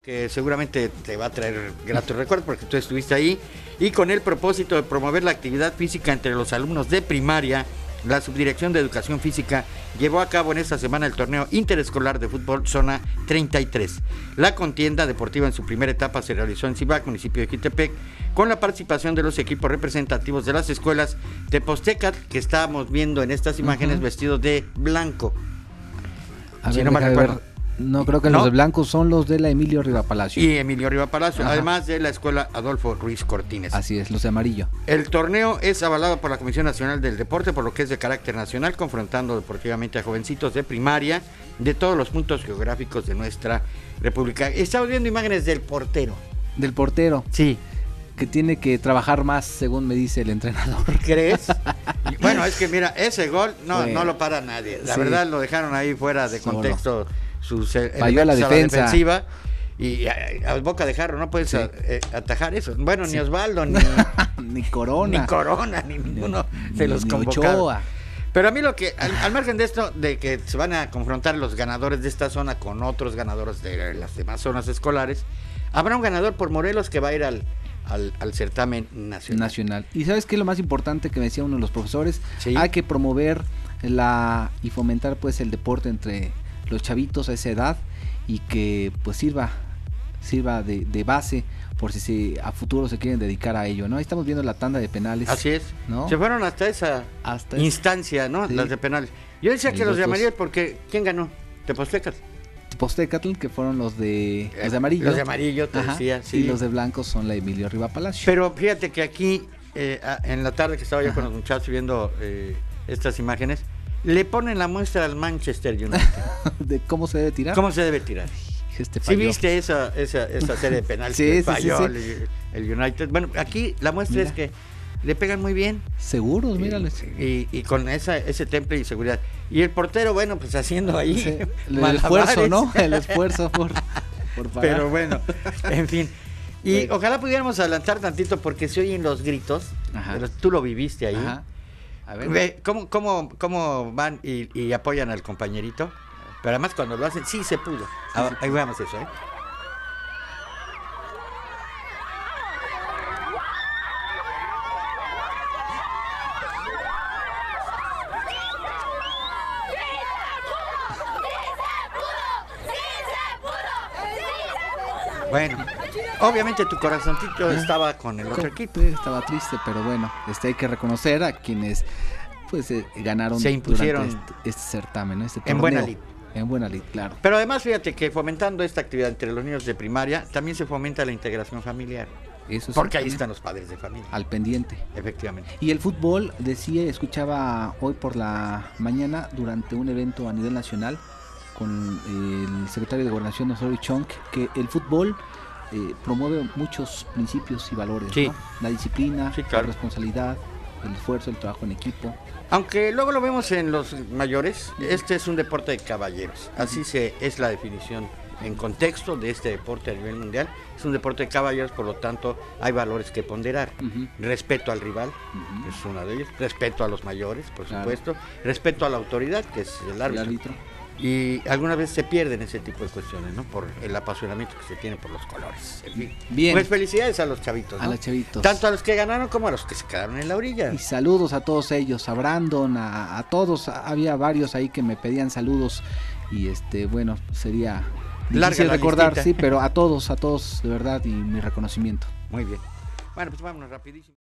que seguramente te va a traer gratos recuerdos porque tú estuviste ahí, y con el propósito de promover la actividad física entre los alumnos de primaria, la Subdirección de Educación Física llevó a cabo en esta semana el torneo interescolar de fútbol Zona 33. La contienda deportiva en su primera etapa se realizó en Cibac, municipio de Jiquitepec, con la participación de los equipos representativos de las escuelas de Tepoztecat, que estábamos viendo en estas imágenes vestidos de blanco. Si no me recuerdo. No, creo que los de blanco son los de la Emilio Riva Palacio. Y Emilio Riva Palacio, además de la escuela Adolfo Ruiz Cortines. Así es, los de amarillo. El torneo es avalado por la Comisión Nacional del Deporte, por lo que es de carácter nacional, confrontando deportivamente a jovencitos de primaria de todos los puntos geográficos de nuestra república. Estamos viendo imágenes del portero. Del portero. Sí. Que tiene que trabajar más, según me dice el entrenador. ¿Crees? Bueno, es que mira, ese gol no lo para nadie. La verdad lo dejaron ahí fuera de contexto. Falló a la defensiva. Y a boca de jarro no puedes atajar eso. Bueno, ni Osvaldo, ni Corona. Ni ninguno se los convocaron. Pero a mí lo que, al margen de esto, de que se van a confrontar los ganadores de esta zona con otros ganadores de las demás zonas escolares, habrá un ganador por Morelos que va a ir al certamen nacional. Y ¿sabes qué es lo más importante que me decía uno de los profesores? ¿Sí? Hay que promover y fomentar pues el deporte entre los chavitos a esa edad, y que pues sirva de base por si a futuro se quieren dedicar a ello, ¿no? Ahí estamos viendo la tanda de penales. Así es, ¿no? Se fueron hasta esa instancia, ¿no? Sí. Las de penales. Yo decía que los de amarillo porque ¿quién ganó? Tepoztecat, que fueron los de amarillo. Los de amarillo, te decía, sí. Y los de blanco son la Emilio Riva Palacio. Pero fíjate que aquí, en la tarde que estaba yo con los muchachos viendo estas imágenes, le ponen la muestra al Manchester United. ¿De cómo se debe tirar? ¿Cómo se debe tirar? ¿Sí viste esa serie de penales que falló el United? Bueno, aquí la muestra es que le pegan muy bien. Seguros, mírales. Y con ese temple y seguridad. Y el portero, bueno, pues haciendo ahí el esfuerzo, ¿no? El esfuerzo por parar. Pero bueno, en fin. Y ojalá pudiéramos adelantar tantito porque se oyen los gritos. Pero tú lo viviste ahí. Ajá. A ver. Ve cómo van y apoyan al compañerito. Pero además cuando lo hacen, sí se pudo. Ahí veamos eso, ¿eh? Bueno, obviamente tu corazoncito estaba con el otro equipo. Estaba triste, pero bueno, hay que reconocer a quienes pues ganaron, se impusieron durante este certamen, ¿no? Este torneo. En buena lid. En buena lid, claro. Pero además fíjate que fomentando esta actividad entre los niños de primaria, también se fomenta la integración familiar. Eso sí, porque ahí están los padres de familia. Al pendiente. Efectivamente. Y el fútbol, escuchaba hoy por la mañana durante un evento a nivel nacional con el secretario de Gobernación, Osorio Chong, que el fútbol promueve muchos principios y valores, sí, ¿no? La disciplina, sí, claro, la responsabilidad, el esfuerzo, el trabajo en equipo. Aunque luego lo vemos en los mayores, este es un deporte de caballeros, así es la definición en contexto de este deporte a nivel mundial. Es un deporte de caballeros, por lo tanto hay valores que ponderar. Respeto al rival, es una de ellas, respeto a los mayores, por supuesto, respeto a la autoridad, que es el árbitro. Y algunas veces se pierden ese tipo de cuestiones, ¿no? Por el apasionamiento que se tiene por los colores. En fin. Bien. Pues felicidades a los chavitos, ¿no? A los chavitos. Tanto a los que ganaron como a los que se quedaron en la orilla. Y saludos a todos ellos, a Brandon, a todos. Había varios ahí que me pedían saludos y bueno, sería difícil recordar, sí, pero a todos, de verdad, y mi reconocimiento. Muy bien. Bueno, pues vámonos rapidísimo.